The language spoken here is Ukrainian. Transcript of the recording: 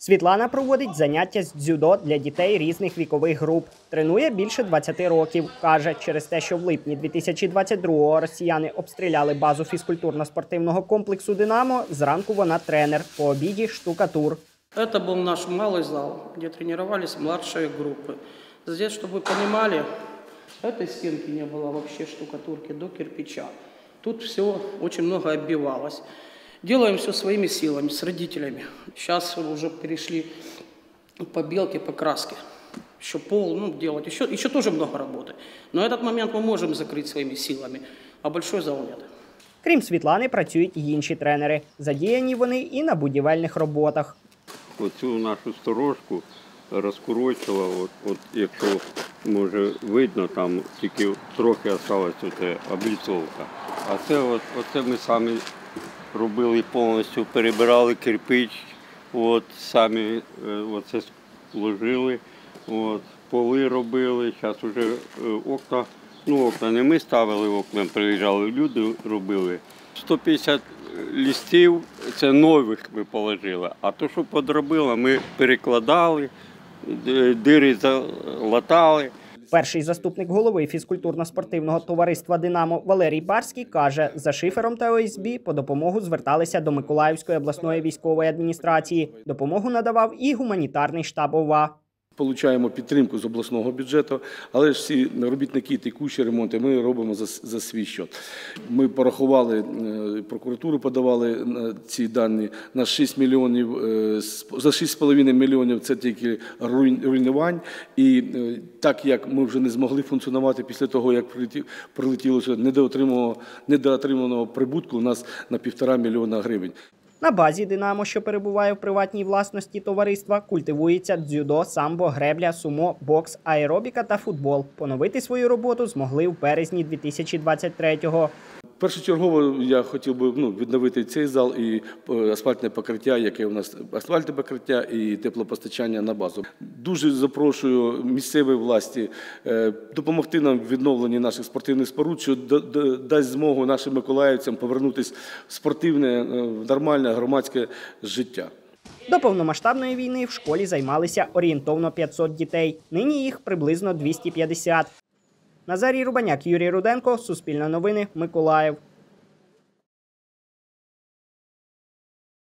Світлана проводить заняття з дзюдо для дітей різних вікових груп. Тренує більше 20 років. Каже, через те, що в липні 2022-го росіяни обстріляли базу фізкультурно-спортивного комплексу «Динамо», зранку вона тренер, по обіді – штукатур. Это был наш малый зал, где тренировались младшие группы. Здесь, чтобы вы понимали, этой стенки не было вообще штукатурки до кирпича. Тут все очень много оббивалось. Делаем все своими силами, с родителями. Сейчас уже перешли к побелке, покраске. Еще пол делать, еще тоже много работы. Но этот момент мы можем закрыть своими силами, а большой зал нет. Крім Світлани, працюють і інші тренери. Задіяні вони і на будівельних роботах. Оцю нашу сторожку розкорочила, от якщо може видно, там тільки трохи залишилася обліцовка. А оце ми самі робили повністю, перебирали кирпич, самі оце ложили, поли робили, зараз вже окна, окна не ми ставили, окна приїжджали люди, робили. 150 листів, це нових ми положили, а то, що подробили, ми перекладали, дири залатали. Перший заступник голови фізкультурно-спортивного товариства «Динамо» Валерій Барський каже, за шифером та ОСБ по допомогу зверталися до Миколаївської обласної військової адміністрації. Допомогу надавав і гуманітарний штаб ОВА. Получаємо підтримку з обласного бюджету, але ж всі робітники, текущі ремонти ми робимо за свій счет. Ми порахували, прокуратуру подавали ці дані на 6 мільйонів, за 6,5 мільйонів це тільки руйнувань. І так як ми вже не змогли функціонувати після того, як прилетіло недоотриманого прибутку у нас на 1,5 мільйона гривень. На базі «Динамо», що перебуває в приватній власності товариства, культивується дзюдо, самбо, гребля, сумо, бокс, аеробіка та футбол. Поновити свою роботу змогли в березні 2023-го. Першочергово я хотів би відновити цей зал і асфальтне покриття, яке у нас асфальтне покриття і теплопостачання на базу. Дуже запрошую місцеві власті допомогти нам в відновленні наших спортивних споруд, що дасть змогу нашим миколаївцям повернутися в спортивне, нормальне громадське життя. До повномасштабної війни в школі займалися орієнтовно 500 дітей. Нині їх приблизно 250. Назарій Рубаняк, Юрій Руденко, Суспільне новини, Миколаїв.